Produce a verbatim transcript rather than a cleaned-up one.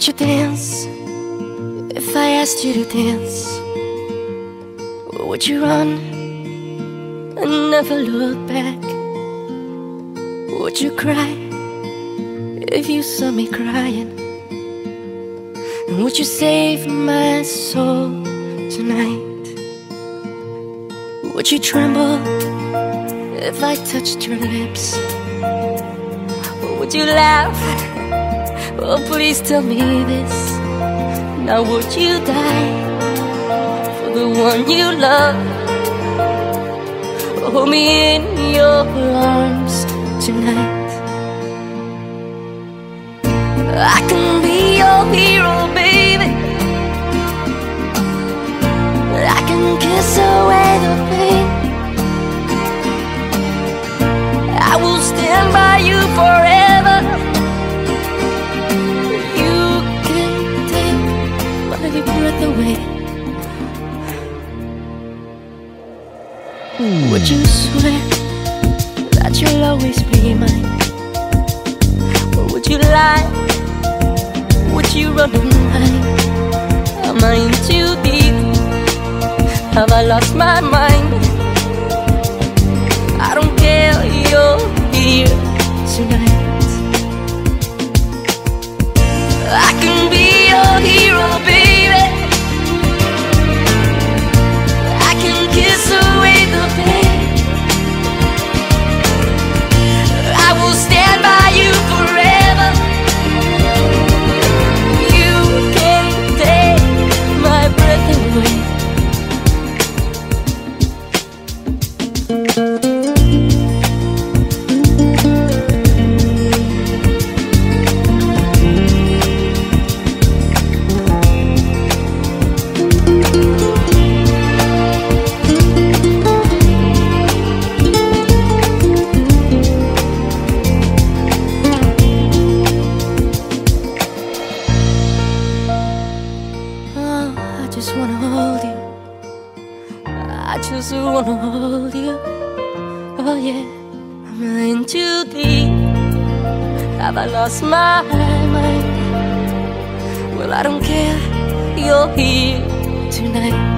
Would you dance if I asked you to dance? Or would you run and never look back? Would you cry if you saw me crying? And would you save my soul tonight? Would you tremble if I touched your lips? Or would you laugh? Oh, please tell me this. Now would you die for the one you love? Hold me in your arms tonight. I can be your hero, baby. I can kiss away the pain. I will stand by you forever. You can take my breath away. Would you swear that you'll always be mine? Or would you lie? Would you run and hide? Am I in too deep? Have I lost my mind? I don't care, you're here tonight. I can be your hero, baby. I can kiss away the pain. I will stand by you forever. You can't take my breath away. I just wanna hold you. I just wanna hold you. Oh yeah, I'm in too deep. Have I lost my mind? Well, I don't care, you're here tonight.